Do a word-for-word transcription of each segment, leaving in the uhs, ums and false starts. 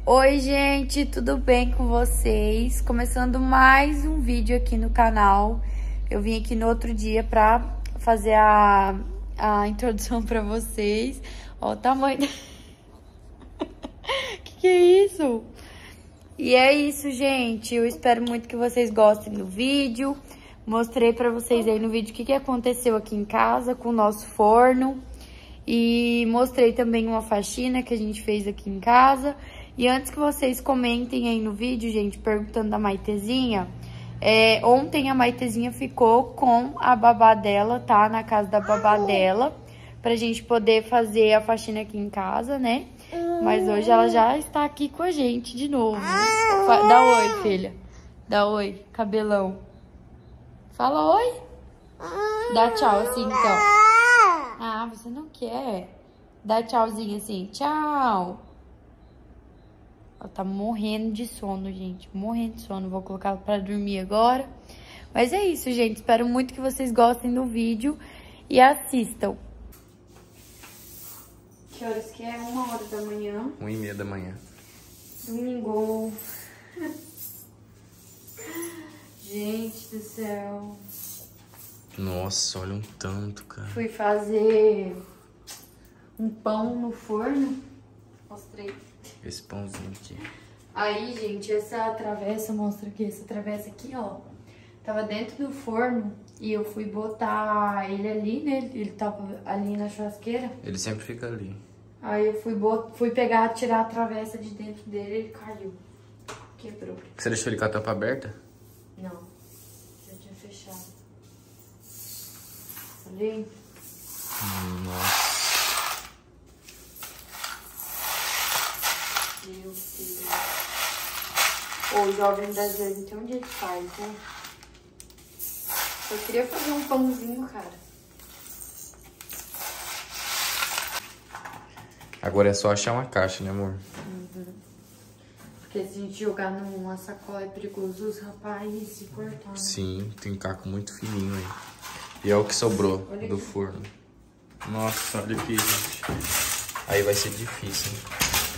Oi, gente, tudo bem com vocês? Começando mais um vídeo aqui no canal. Eu vim aqui no outro dia pra fazer a, a introdução pra vocês. Ó o tamanho... que que é isso? E é isso, gente. Eu espero muito que vocês gostem do vídeo. Mostrei pra vocês aí no vídeo o que, que aconteceu aqui em casa com o nosso forno. E mostrei também uma faxina que a gente fez aqui em casa. E antes que vocês comentem aí no vídeo, gente, perguntando da Maitezinha, é, ontem a Maitezinha ficou com a babá dela, tá? Na casa da babá dela, pra gente poder fazer a faxina aqui em casa, né? Mas hoje ela já está aqui com a gente de novo. Dá oi, filha. Dá oi, cabelão. Fala oi. Dá tchau assim, então. Ah, você não quer? Dá tchauzinho assim, tchau. Ela tá morrendo de sono, gente. Morrendo de sono. Vou colocar ela pra dormir agora. Mas é isso, gente. Espero muito que vocês gostem do vídeo e assistam. Que horas que é? Uma hora da manhã. Uma e meia da manhã. Domingo. Gente do céu. Nossa, olha um tanto, cara. Fui fazer um pão no forno. Mostrei. Esse pãozinho aqui. Aí, gente, essa travessa, mostra aqui, essa travessa aqui, ó. Tava dentro do forno e eu fui botar ele ali, né? Ele tava ali na churrasqueira. Ele sempre fica ali. Aí eu fui, bot... fui pegar, tirar a travessa de dentro dele e ele caiu. Quebrou. Você deixou ele com a tampa aberta? Não, já tinha fechado. Ali. Hum, nossa. Meu Deus. Ô, o jovem das vezes tem um dia que faz, né? Eu queria fazer um pãozinho, cara. Agora é só achar uma caixa, né, amor? Uhum. Porque se a gente jogar numa sacola é perigoso os rapazes se cortar. Sim, tem caco muito fininho aí. E é o que sobrou Olha do aqui. forno. Nossa, olha aqui, gente. Aí vai ser difícil, hein?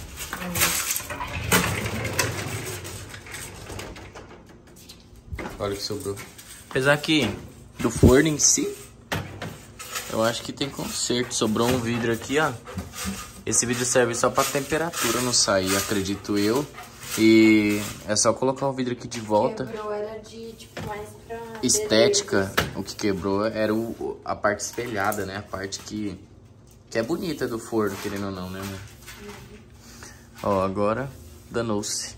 Olha o que sobrou. Apesar que do forno em si, eu acho que tem conserto. Sobrou um vidro aqui, ó. Esse vidro serve só pra temperatura não sair, acredito eu. E é só colocar o vidro aqui de volta. Quebrou, era de, tipo, mais pra... Estética, beleza. o que quebrou era o, a parte espelhada, né? A parte que, que é bonita do forno, querendo ou não, né, amor? Uhum. Ó, agora danou-se.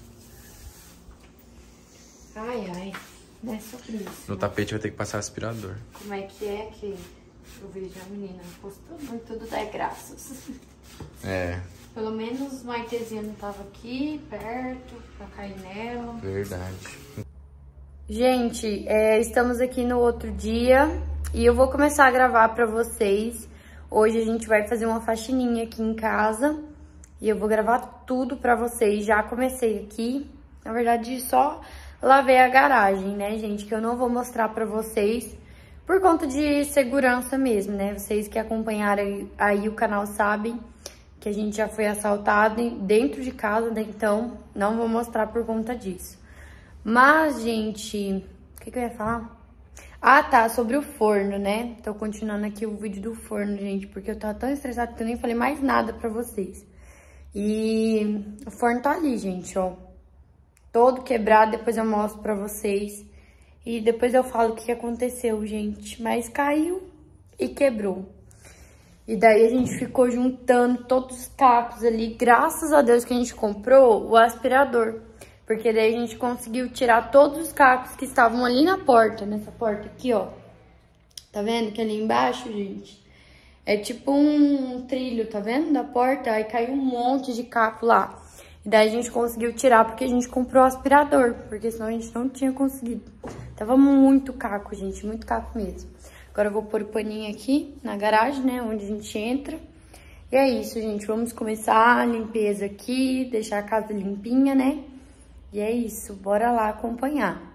Ai, ai. Não é sobre isso. No né? tapete vai ter que passar aspirador. Como é que é que eu vejo a menina postando e tudo dá graças. É. Pelo menos Maitezinha não tava aqui, perto, pra cair nela. Verdade. Gente, é, estamos aqui no outro dia e eu vou começar a gravar pra vocês. Hoje a gente vai fazer uma faxininha aqui em casa e eu vou gravar tudo pra vocês. Já comecei aqui, na verdade só lavei a garagem, né, gente? Que eu não vou mostrar pra vocês por conta de segurança mesmo, né? Vocês que acompanharam aí, aí o canal sabem que a gente já foi assaltado dentro de casa, né? Então não vou mostrar por conta disso. Mas, gente, o que, que eu ia falar? Ah, tá, sobre o forno, né? Tô continuando aqui o vídeo do forno, gente, porque eu tava tão estressada que eu nem falei mais nada pra vocês. E o forno tá ali, gente, ó. Todo quebrado, depois eu mostro pra vocês. E depois eu falo o que aconteceu, gente. Mas caiu e quebrou. E daí a gente ficou juntando todos os cacos ali. Graças a Deus que a gente comprou o aspirador. Porque daí a gente conseguiu tirar todos os cacos que estavam ali na porta. Nessa porta aqui, ó. Tá vendo que ali embaixo, gente? É tipo um trilho, tá vendo? Da porta. Aí caiu um monte de caco lá. E daí a gente conseguiu tirar porque a gente comprou o aspirador. Porque senão a gente não tinha conseguido. Tava muito caco, gente. Muito caco mesmo. Agora eu vou pôr o paninho aqui na garagem, né? Onde a gente entra. E é isso, gente. Vamos começar a limpeza aqui. Deixar a casa limpinha, né? E é isso. Bora lá acompanhar.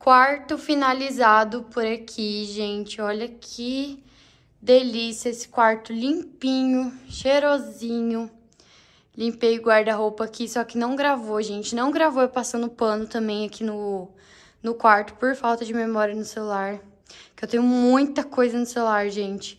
quarto finalizado por aqui, gente. Olha que delícia esse quarto limpinho, cheirosinho. Limpei o guarda-roupa aqui, só que não gravou, gente. Não gravou eu passando pano também aqui no, no quarto por falta de memória no celular. Que eu tenho muita coisa no celular, gente.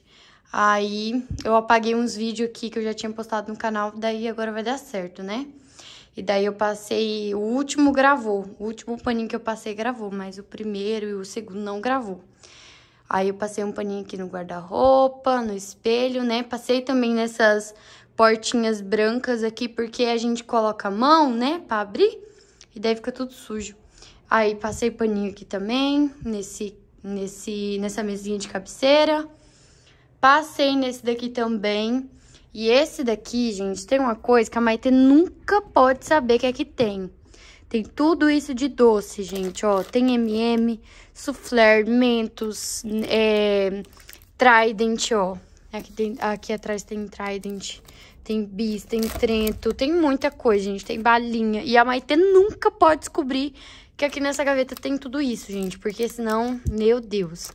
Aí eu apaguei uns vídeos aqui que eu já tinha postado no canal, daí agora vai dar certo, né? E daí eu passei, o último gravou, o último paninho que eu passei gravou, mas o primeiro e o segundo não gravou. Aí eu passei um paninho aqui no guarda-roupa, no espelho, né? Passei também nessas portinhas brancas aqui, porque a gente coloca a mão, né, pra abrir, e daí fica tudo sujo. Aí passei paninho aqui também, nesse, nesse, nessa mesinha de cabeceira. Passei nesse daqui também. E esse daqui, gente, tem uma coisa que a Maitê nunca pode saber que é que tem. Tem tudo isso de doce, gente, ó. Tem M e M, soufflé, Mentos, é, Trident, ó. Aqui, tem, aqui atrás tem Trident, tem Bis, tem Trento, tem muita coisa, gente. Tem balinha. E a Maitê nunca pode descobrir que aqui nessa gaveta tem tudo isso, gente. Porque senão, meu Deus...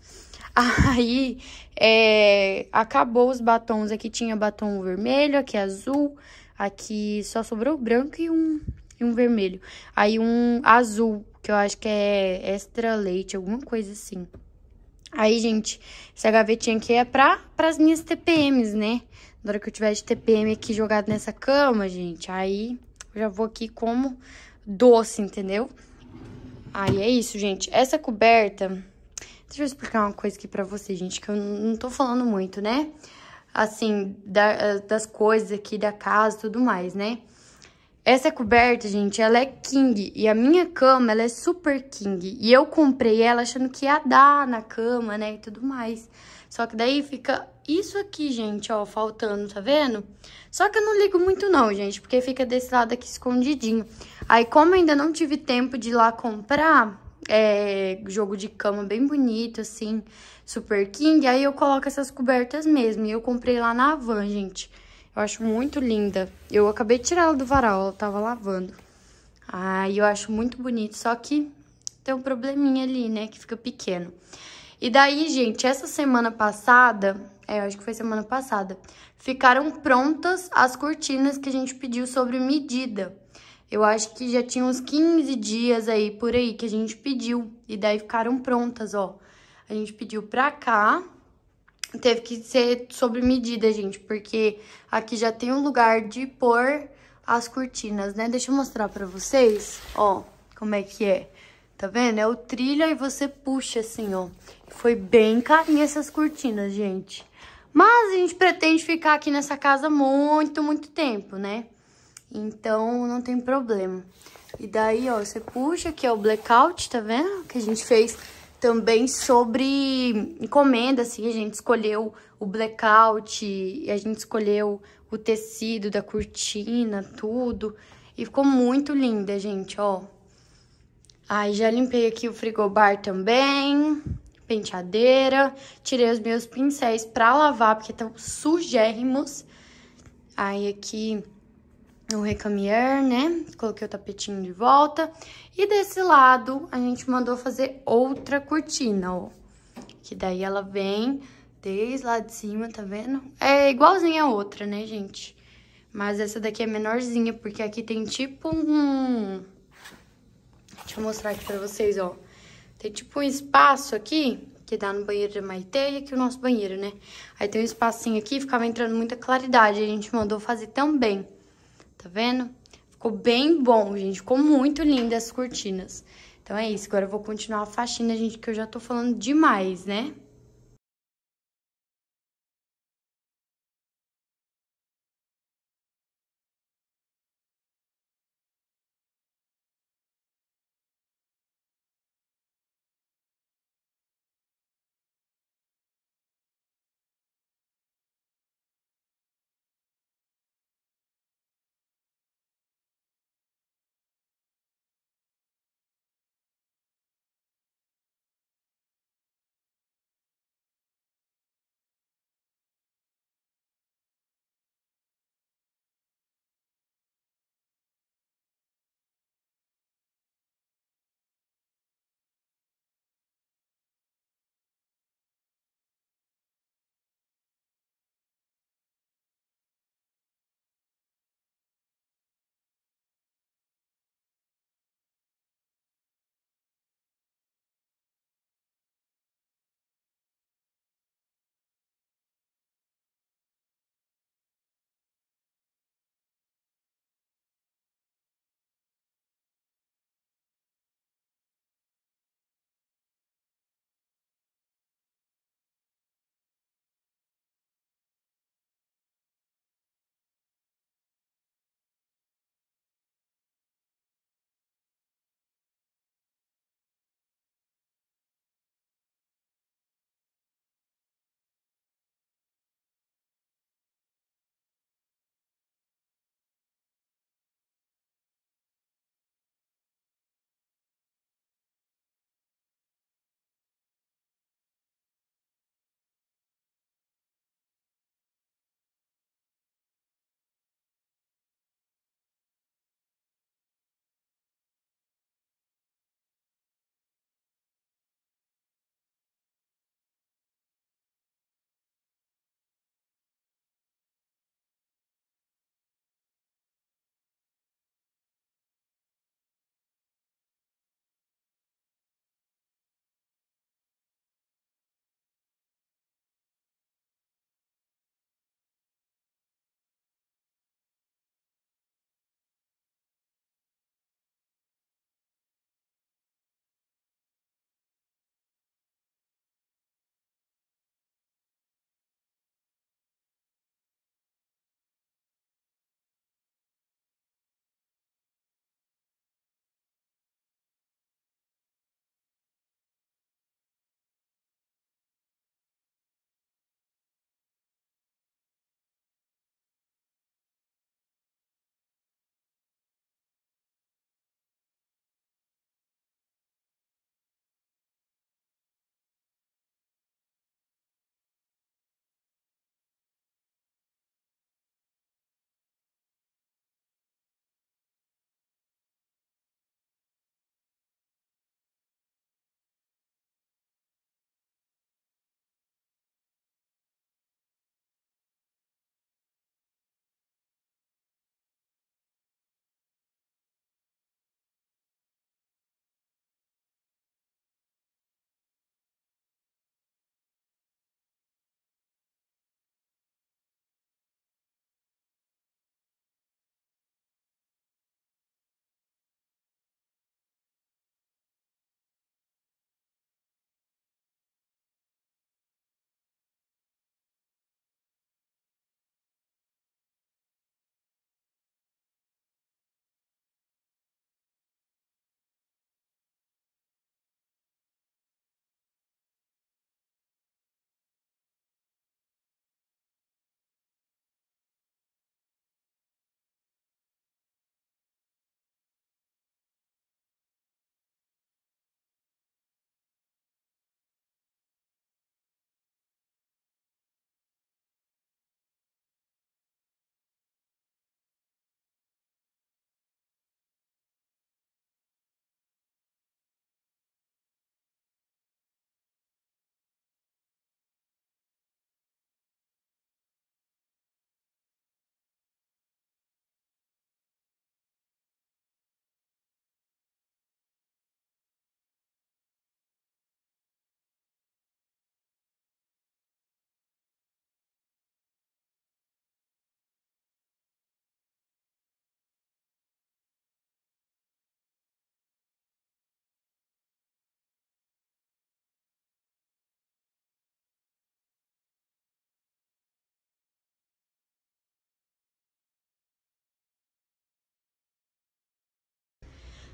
Aí, é, acabou os batons. Aqui tinha batom vermelho, aqui azul. Aqui só sobrou branco e um, e um vermelho. Aí um azul, que eu acho que é extra leite, alguma coisa assim. Aí, gente, essa gavetinha aqui é pra, pras minhas T P Ms, né? Na hora que eu tiver de T P M aqui jogado nessa cama, gente, aí eu já vou aqui como doce, entendeu? Aí é isso, gente. Essa coberta... Deixa eu explicar uma coisa aqui pra vocês, gente, que eu não tô falando muito, né? Assim, da, das coisas aqui da casa e tudo mais, né? Essa coberta, gente, ela é king. E a minha cama, ela é super king. E eu comprei ela achando que ia dar na cama, né? E tudo mais. Só que daí fica isso aqui, gente, ó, faltando, tá vendo? Só que eu não ligo muito não, gente, porque fica desse lado aqui escondidinho. Aí, como eu ainda não tive tempo de ir lá comprar... É, jogo de cama bem bonito, assim, super king. Aí eu coloco essas cobertas mesmo. E eu comprei lá na Havan, gente. Eu acho muito linda. Eu acabei de tirar ela do varal, ela tava lavando. Aí eu acho muito bonito, só que tem um probleminha ali, né, que fica pequeno. E daí, gente, essa semana passada, é, eu acho que foi semana passada, ficaram prontas as cortinas que a gente pediu sobre medida. Eu acho que já tinha uns quinze dias aí, por aí, que a gente pediu. E daí ficaram prontas, ó. A gente pediu pra cá. Teve que ser sobre medida, gente. Porque aqui já tem um lugar de pôr as cortinas, né? Deixa eu mostrar pra vocês, ó, como é que é. Tá vendo? É o trilho e você puxa assim, ó. Foi bem carinha essas cortinas, gente. Mas a gente pretende ficar aqui nessa casa muito, muito tempo, né? Então, não tem problema. E daí, ó, você puxa, que é o blackout, tá vendo? Que a gente fez também sobre encomenda, assim. A gente escolheu o blackout, e a gente escolheu o tecido da cortina, tudo. E ficou muito linda, gente, ó. Aí, já limpei aqui o frigobar também, penteadeira. Tirei os meus pincéis pra lavar, porque estão sujérrimos. Aí, aqui... o recamier, né? Coloquei o tapetinho de volta. E desse lado, a gente mandou fazer outra cortina, ó. Que daí ela vem desde lá de cima, tá vendo? É igualzinha a outra, né, gente? Mas essa daqui é menorzinha, porque aqui tem tipo um... Deixa eu mostrar aqui pra vocês, ó. Tem tipo um espaço aqui, que dá no banheiro da Maitê e aqui o nosso banheiro, né? Aí tem um espacinho aqui, ficava entrando muita claridade. A gente mandou fazer também. Tá vendo? Ficou bem bom, gente. Ficou muito linda as cortinas. Então é isso. Agora eu vou continuar a faxina, gente, que eu já tô falando demais, né?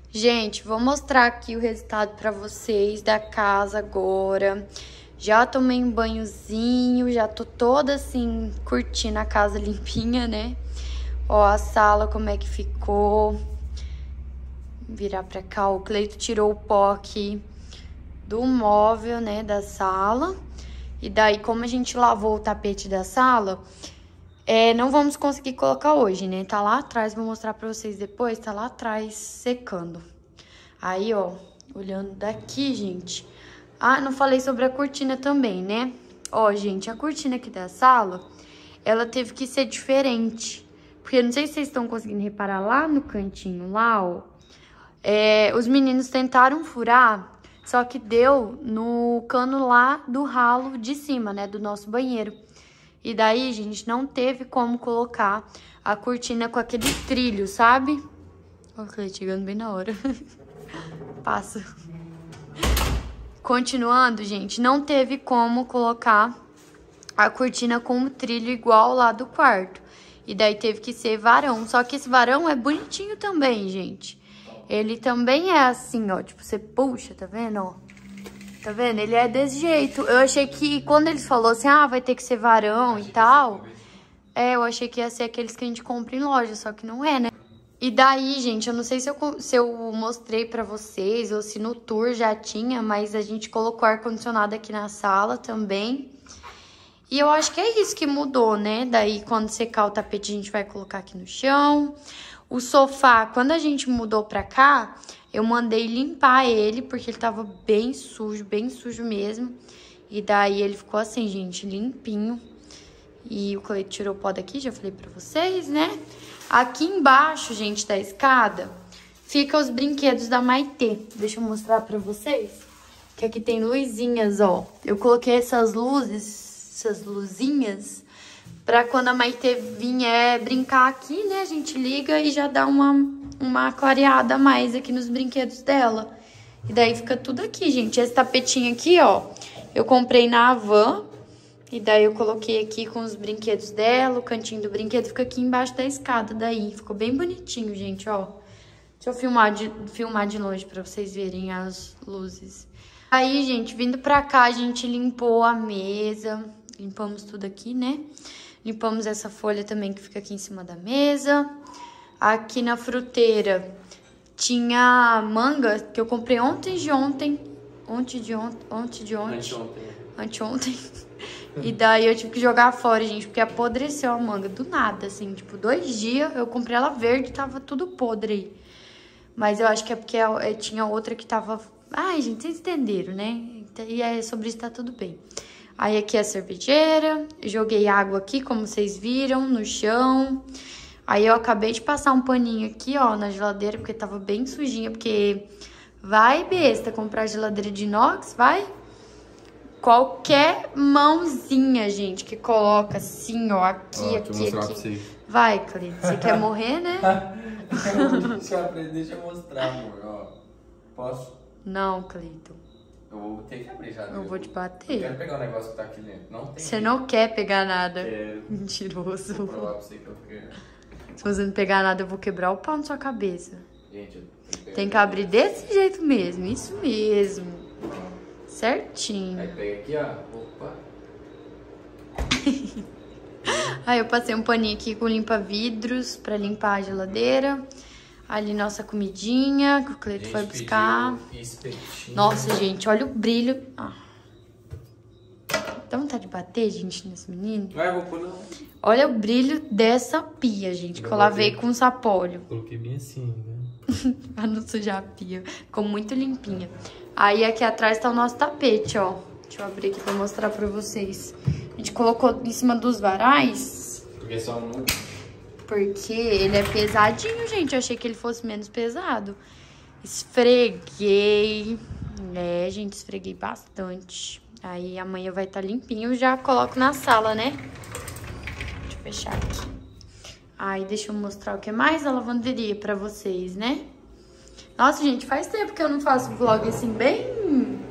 Gente, vou mostrar aqui o resultado pra vocês da casa agora. Já tomei um banhozinho, já tô toda assim, curtindo a casa limpinha, né? Ó, a sala como é que ficou. Vou virar pra cá, o Cleito tirou o pó aqui do móvel, né, da sala. E daí, como a gente lavou o tapete da sala, é, não vamos conseguir colocar hoje, né? Tá lá atrás, vou mostrar pra vocês depois, tá lá atrás secando. Aí, ó, olhando daqui, gente. Ah, não falei sobre a cortina também, né? Ó, gente, a cortina aqui da sala, ela teve que ser diferente. Porque não sei se vocês estão conseguindo reparar lá no cantinho, lá, ó. É, os meninos tentaram furar, só que deu no cano lá do ralo de cima, né? Do nosso banheiro. E daí, gente, não teve como colocar a cortina com aquele trilho, sabe? Ó, o chegando bem na hora. Passa. Continuando, gente, não teve como colocar a cortina com o trilho igual lá do quarto. E daí teve que ser varão. Só que esse varão é bonitinho também, gente. Ele também é assim, ó. Tipo, você puxa, tá vendo, ó? Tá vendo? Ele é desse jeito. Eu achei que quando eles falaram assim, ah, vai ter que ser varão e tal. É, eu achei que ia ser aqueles que a gente compra em loja, só que não é, né? E daí, gente, eu não sei se eu, se eu mostrei pra vocês ou se no tour já tinha, mas a gente colocou ar-condicionado aqui na sala também. E eu acho que é isso que mudou, né? Daí, quando secar o tapete, a gente vai colocar aqui no chão. O sofá, quando a gente mudou pra cá, eu mandei limpar ele, porque ele tava bem sujo, bem sujo mesmo. E daí, ele ficou assim, gente, limpinho. E o Cleito tirou o pó daqui, já falei pra vocês, né? Aqui embaixo, gente, da escada, fica os brinquedos da Maitê. Deixa eu mostrar pra vocês. Que aqui tem luzinhas, ó. Eu coloquei essas luzes, essas luzinhas, pra quando a Maitê vier brincar aqui, né? A gente liga e já dá uma, uma clareada a mais aqui nos brinquedos dela. E daí fica tudo aqui, gente. Esse tapetinho aqui, ó, eu comprei na Havan. E daí eu coloquei aqui com os brinquedos dela, o cantinho do brinquedo fica aqui embaixo da escada daí. Ficou bem bonitinho, gente, ó. Deixa eu filmar de, filmar de longe pra vocês verem as luzes. Aí, gente, vindo pra cá, a gente limpou a mesa. Limpamos tudo aqui, né? Limpamos essa folha também que fica aqui em cima da mesa. Aqui na fruteira tinha manga que eu comprei ontem de ontem. Ontem de ontem. Ontem de ontem. Anteontem. Anteontem. E daí eu tive que jogar fora, gente, porque apodreceu a manga do nada, assim, tipo, dois dias eu comprei ela verde e tava tudo podre aí. Mas eu acho que é porque é, tinha outra que tava... Ai, gente, vocês entenderam, né? E é, sobre isso tá tudo bem. Aí aqui é a cervejeira, joguei água aqui, como vocês viram, no chão. Aí eu acabei de passar um paninho aqui, ó, na geladeira, porque tava bem sujinha, porque vai, besta, comprar geladeira de inox, vai... Qualquer mãozinha, gente, que coloca assim, ó, aqui, ó, aqui, aqui. Pra você. Vai, Cleito, você quer morrer, né? deixa, eu, deixa eu mostrar, amor, ó. Posso? Não, Cleito. Eu vou ter que abrir já. Eu vou te bater. Eu quero pegar o negócio que tá aqui dentro. Não tem. Você jeito. Não quer pegar nada. Quero. Mentiroso. Vou provar pra você que eu quero. Se você não pegar nada, eu vou quebrar o pau na sua cabeça. Gente, eu tenho que pegar. Tem que abrir desse jeito mesmo, isso mesmo. Certinho. Aí pega aqui, ó. Opa. Aí eu passei um paninho aqui com limpa-vidros pra limpar a geladeira. Ali nossa comidinha, que o Cleito foi buscar. Nossa, gente, olha o brilho. Ah. Dá vontade de bater, gente, nesse menino? Vai, vou pôr não. Olha o brilho dessa pia, gente, que eu lavei com sapólio. Coloquei bem assim, né? Pra não sujar a pia. Ficou muito limpinha. Aí aqui atrás tá o nosso tapete, ó. Deixa eu abrir aqui pra mostrar pra vocês. A gente colocou em cima dos varais. Porque só um... Porque ele é pesadinho, gente. Eu achei que ele fosse menos pesado. Esfreguei. É, gente, esfreguei bastante. Aí amanhã vai estar limpinho. Eu já coloco na sala, né? Deixa eu fechar aqui. Aí deixa eu mostrar o que mais da lavanderia pra vocês, né? Nossa, gente, faz tempo que eu não faço vlog assim, bem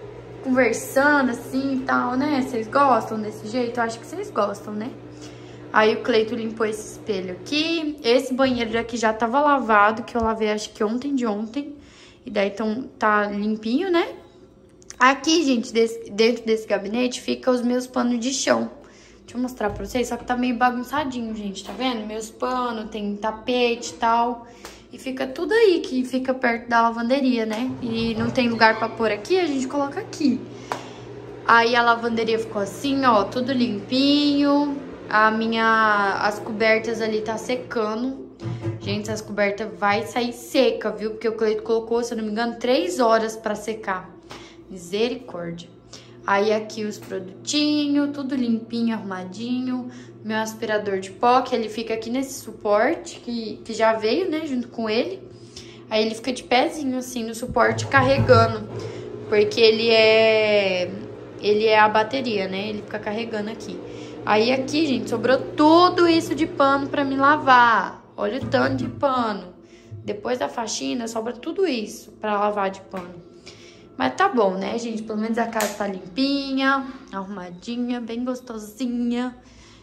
conversando assim e tal, né? Vocês gostam desse jeito? Eu acho que vocês gostam, né? Aí o Cleito limpou esse espelho aqui. Esse banheiro daqui já tava lavado, que eu lavei acho que ontem de ontem. E daí então, tá limpinho, né? Aqui, gente, desse, dentro desse gabinete, fica os meus panos de chão. Deixa eu mostrar pra vocês, só que tá meio bagunçadinho, gente, tá vendo? Meus panos, tem tapete e tal. E fica tudo aí, que fica perto da lavanderia, né? E não tem lugar pra pôr aqui, a gente coloca aqui. Aí a lavanderia ficou assim, ó, tudo limpinho. A minha... As cobertas ali tá secando. Gente, as cobertas vai sair seca, viu? Porque o Cleito colocou, se eu não me engano, três horas pra secar. Misericórdia. Aí aqui os produtinhos, tudo limpinho, arrumadinho. Meu aspirador de pó, que ele fica aqui nesse suporte, que, que já veio, né, junto com ele. Aí ele fica de pezinho, assim, no suporte, carregando. Porque ele é... Ele é a bateria, né? Ele fica carregando aqui. Aí aqui, gente, sobrou tudo isso de pano pra me lavar. Olha o tanto de pano. Depois da faxina, sobra tudo isso pra lavar de pano. Mas tá bom, né, gente? Pelo menos a casa tá limpinha, arrumadinha, bem gostosinha.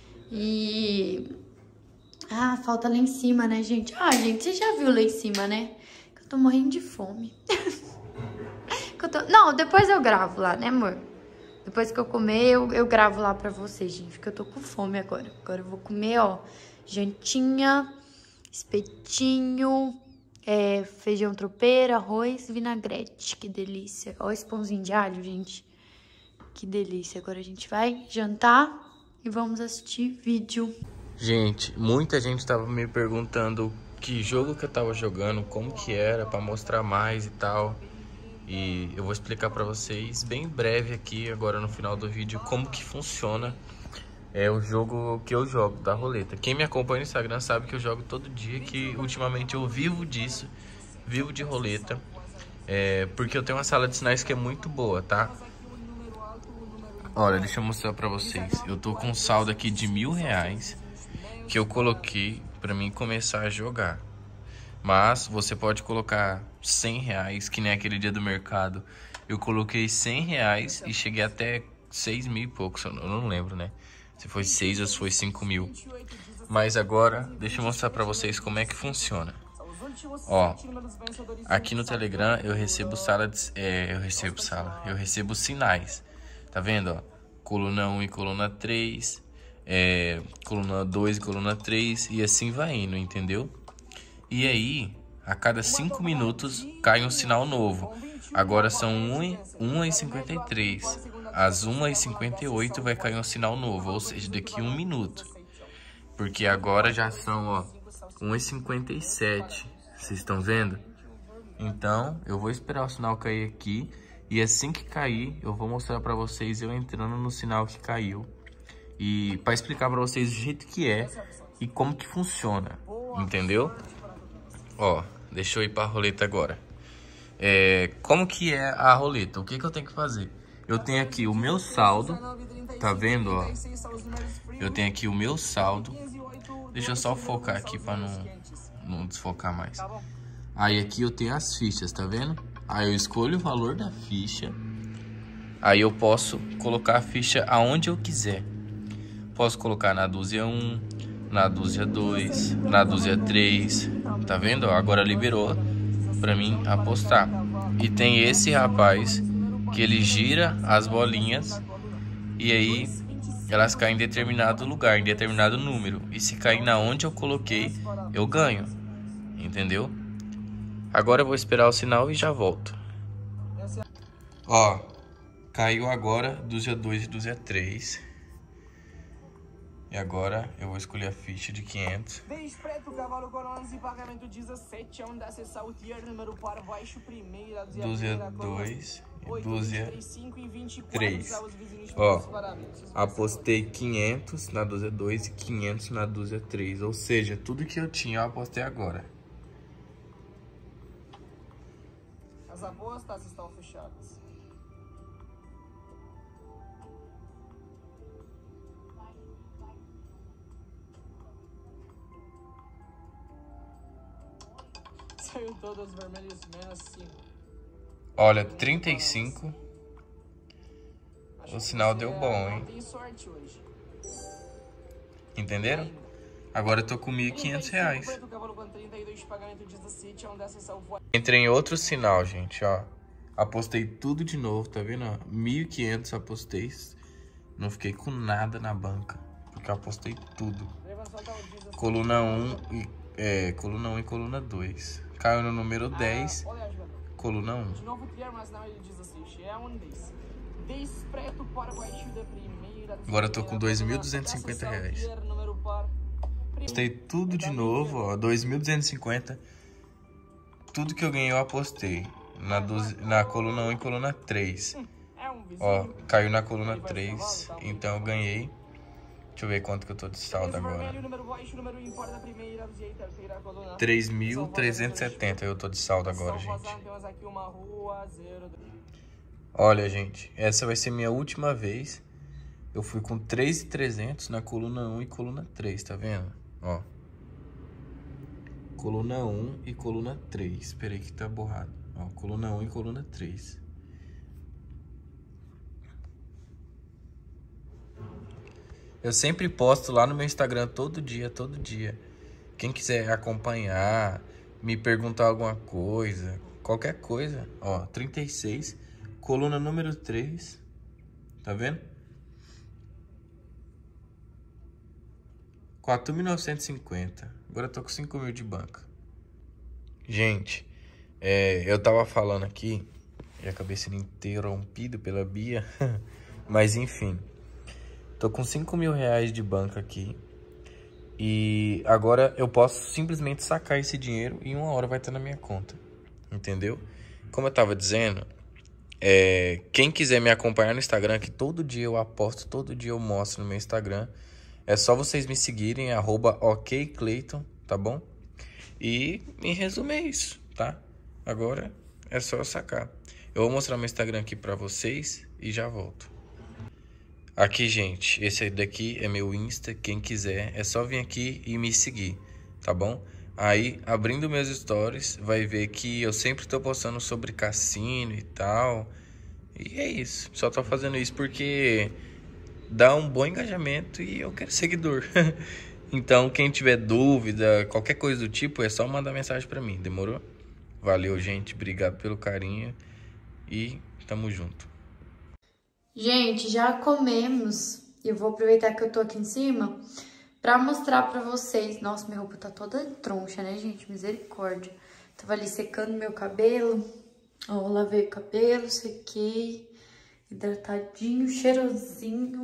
E... Ah, falta lá em cima, né, gente? Ah, gente, você já viu lá em cima, né? Que eu tô morrendo de fome. que eu tô... Não, depois eu gravo lá, né, amor? Depois que eu comer, eu, eu gravo lá pra vocês, gente. Porque eu tô com fome agora. Agora eu vou comer, ó, jantinha, espetinho, é, feijão tropeiro, arroz, vinagrete. Que delícia. Ó esse pãozinho de alho, gente. Que delícia. Agora a gente vai jantar e vamos assistir vídeo. Gente, muita gente tava me perguntando que jogo que eu tava jogando, como que era, pra mostrar mais e tal. E eu vou explicar pra vocês bem breve aqui, agora no final do vídeo, como que funciona é o jogo que eu jogo, da roleta. Quem me acompanha no Instagram sabe que eu jogo todo dia, que ultimamente eu vivo disso, vivo de roleta. É, porque eu tenho uma sala de sinais que é muito boa, tá? Olha, deixa eu mostrar pra vocês. Eu tô com um saldo aqui de mil reais que eu coloquei pra mim começar a jogar. Mas você pode colocar cem reais, que nem aquele dia do mercado. Eu coloquei cem reais e cheguei até seis mil e poucos. Eu não lembro, né? Se foi seis ou se foi cinco mil. Mas agora, deixa eu mostrar pra vocês como é que funciona. Ó, aqui no Telegram eu recebo sala de, é, eu recebo sala, eu recebo sinais. Tá vendo, ó? Coluna um e coluna três, é, coluna dois e coluna três, e assim vai indo, entendeu? E aí, a cada cinco minutos cai um sinal novo. Agora são uma e cinquenta e três. Às uma e cinquenta e oito vai cair um sinal novo, ou seja, daqui um minuto. Porque agora já são, ó, uma e cinquenta e sete. Vocês estão vendo? Então, eu vou esperar o sinal cair aqui. E assim que cair, eu vou mostrar pra vocês eu entrando no sinal que caiu. E pra explicar pra vocês o jeito que é e como que funciona. Entendeu? Ó, deixa eu ir pra roleta agora. É, como que é a roleta? O que que eu tenho que fazer? Eu tenho aqui o meu saldo. Tá vendo, ó? Eu tenho aqui o meu saldo. Deixa eu só focar aqui pra não, não desfocar mais. Aí aqui eu tenho as fichas, tá vendo? Aí eu escolho o valor da ficha. Aí eu posso colocar a ficha aonde eu quiser. Posso colocar na dúzia um, na dúzia dois, na dúzia três. Tá vendo? Agora liberou pra mim apostar. E tem esse rapaz que ele gira as bolinhas e aí elas caem em determinado lugar, em determinado número. E se cair na onde eu coloquei, eu ganho. Entendeu? Agora eu vou esperar o sinal e já volto. Ó, caiu agora dúzia dois e dúzia três. E agora eu vou escolher a ficha de quinhentos. Dúzia dois e dúzia três. Ó, apostei quinhentos na dúzia dois e quinhentos na dúzia três. Ou seja, tudo que eu tinha eu apostei agora. As apostas estão fechadas. Saiu todos os vermelhos menos cinco. Olha, trinta e cinco. O sinal deu bom, hein? Tem sorte hoje. Entenderam? Agora eu tô com mil e quinhentos reais. Entrei em outro sinal, gente, ó. Apostei tudo de novo, tá vendo? mil e quinhentos apostei. Não fiquei com nada na banca, porque eu apostei tudo. Coluna um e, é, coluna um e coluna dois. Caiu no número dez, coluna um. De novo criar, mas não, ele diz assim, é um dez. dez preto para baixo da primeira. Agora eu tô com dois mil duzentos e cinquenta reais. Apostei tudo de novo, ó, dois mil duzentos e cinquenta. Tudo que eu ganhei eu apostei. Na, doze, na coluna um e coluna três. Ó, caiu na coluna três, então eu ganhei. Deixa eu ver quanto que eu tô de saldo agora. três mil trezentos e setenta eu tô de saldo agora, gente. Olha, gente, essa vai ser minha última vez. Eu fui com três mil e trezentos na coluna um e coluna três, tá vendo? Ó. Coluna um e coluna três. Espera aí que tá borrado. Ó, coluna um e coluna três. Eu sempre posto lá no meu Instagram todo dia, todo dia. Quem quiser acompanhar, me perguntar alguma coisa, qualquer coisa. Ó, trinta e seis, coluna número três. Tá vendo? quatro mil novecentos e cinquenta. Agora eu tô com cinco mil de banca. Gente, é, eu tava falando aqui e acabei sendo interrompido pela Bia. Mas enfim. Tô com cinco mil reais de banca aqui. E agora eu posso simplesmente sacar esse dinheiro e em uma hora vai estar na minha conta. Entendeu? Como eu tava dizendo, é, quem quiser me acompanhar no Instagram, que todo dia eu aposto, todo dia eu mostro no meu Instagram. É só vocês me seguirem, arroba okcleiton, tá bom? E em resumo é isso, tá? Agora é só eu sacar. Eu vou mostrar meu Instagram aqui pra vocês e já volto. Aqui, gente, esse daqui é meu Insta. Quem quiser é só vir aqui e me seguir, tá bom? Aí, abrindo meus stories, vai ver que eu sempre tô postando sobre cassino e tal. E é isso. Só tô fazendo isso porque dá um bom engajamento e eu quero seguidor. Então, quem tiver dúvida, qualquer coisa do tipo, é só mandar mensagem pra mim, demorou? Valeu, gente. Obrigado pelo carinho e tamo junto. Gente, já comemos. Eu vou aproveitar que eu tô aqui em cima pra mostrar pra vocês. Nossa, minha roupa tá toda troncha, né, gente? Misericórdia. Tava ali secando meu cabelo. Ó, lavei o cabelo, sequei. Hidratadinho, cheirosinho.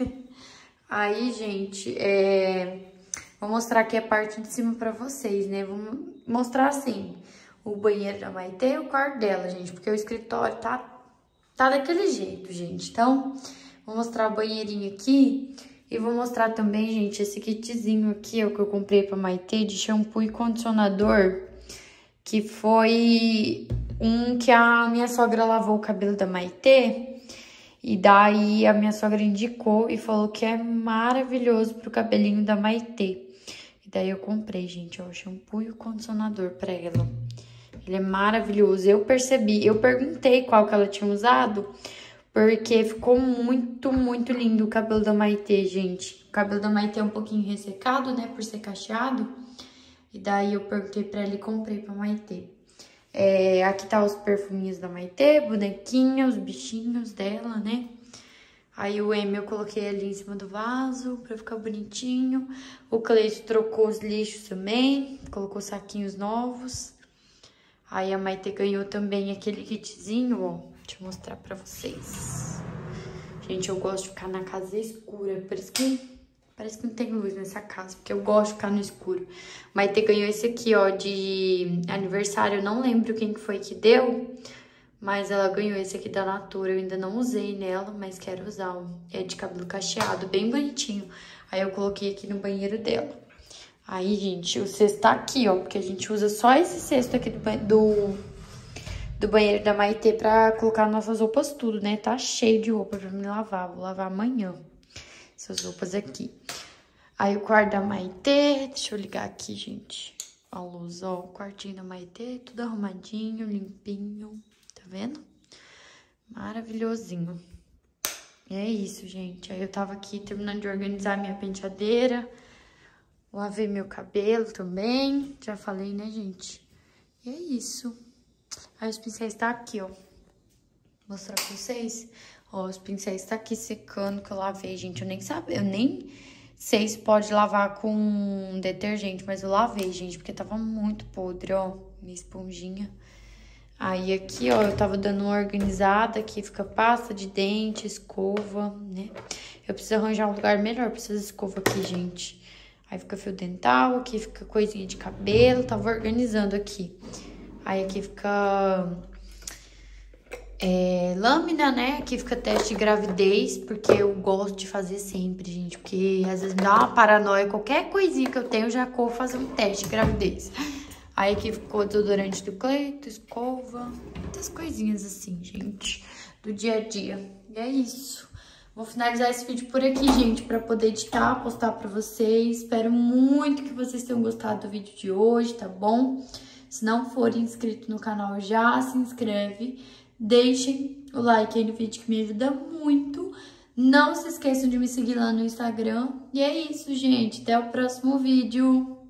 Aí, gente, é... vou mostrar aqui a parte de cima pra vocês, né? Vou mostrar, assim, o banheiro da Maitê e o quarto dela, gente. Porque o escritório tá... Tá daquele jeito, gente. Então, vou mostrar o banheirinho aqui. E vou mostrar também, gente, esse kitzinho aqui, ó, que eu comprei pra Maitê, de shampoo e condicionador. Que foi um que a minha sogra lavou o cabelo da Maitê. E daí a minha sogra indicou e falou que é maravilhoso pro cabelinho da Maitê. E daí eu comprei, gente, ó, o shampoo e o condicionador pra ela. Ele é maravilhoso. Eu percebi, eu perguntei qual que ela tinha usado, porque ficou muito, muito lindo o cabelo da Maitê, gente. O cabelo da Maitê é um pouquinho ressecado, né, por ser cacheado. E daí eu perguntei pra ela e comprei pra Maitê. É, aqui tá os perfuminhos da Maitê, bonequinha, os bichinhos dela, né? Aí o M eu coloquei ali em cima do vaso pra ficar bonitinho. O Cleito trocou os lixos também, colocou saquinhos novos. Aí a Maitê ganhou também aquele kitzinho, ó. Deixa eu mostrar pra vocês. Gente, eu gosto de ficar na casa escura. Parece que, parece que não tem luz nessa casa, porque eu gosto de ficar no escuro. Maitê ganhou esse aqui, ó, de aniversário. Eu não lembro quem que foi que deu, mas ela ganhou esse aqui da Natura. Eu ainda não usei nela, mas quero usar. Ó. É de cabelo cacheado, bem bonitinho. Aí eu coloquei aqui no banheiro dela. Aí, gente, o cesto tá aqui, ó, porque a gente usa só esse cesto aqui do, do, do banheiro da Maitê pra colocar nossas roupas tudo, né? Tá cheio de roupa pra me lavar, vou lavar amanhã essas roupas aqui. Aí o quarto da Maitê, deixa eu ligar aqui, gente, a luz, ó, o quartinho da Maitê, tudo arrumadinho, limpinho, tá vendo? Maravilhosinho. E é isso, gente. Aí eu tava aqui terminando de organizar minha penteadeira. Lavei meu cabelo também. Já falei, né, gente? E é isso. Aí os pincéis tá aqui, ó. Vou mostrar pra vocês. Ó, os pincéis tá aqui secando, que eu lavei, gente. Eu nem sabia, eu nem sei se pode lavar com detergente, mas eu lavei, gente, porque tava muito podre, ó. Minha esponjinha. Aí aqui, ó, eu tava dando uma organizada. Aqui fica pasta de dente, escova, né? Eu preciso arranjar um lugar melhor pra essas escovas aqui, gente. Aí fica fio dental, aqui fica coisinha de cabelo. Tava organizando aqui. Aí aqui fica é, lâmina, né? Aqui fica teste de gravidez, porque eu gosto de fazer sempre, gente. Porque às vezes me dá uma paranoia. Qualquer coisinha que eu tenho, eu já corro fazer um teste de gravidez. Aí aqui ficou desodorante do Cleito, escova, muitas coisinhas assim, gente, do dia a dia. E é isso. Vou finalizar esse vídeo por aqui, gente, pra poder editar, postar pra vocês. Espero muito que vocês tenham gostado do vídeo de hoje, tá bom? Se não for inscrito no canal, já se inscreve. Deixem o like aí no vídeo que me ajuda muito. Não se esqueçam de me seguir lá no Instagram. E é isso, gente. Até o próximo vídeo.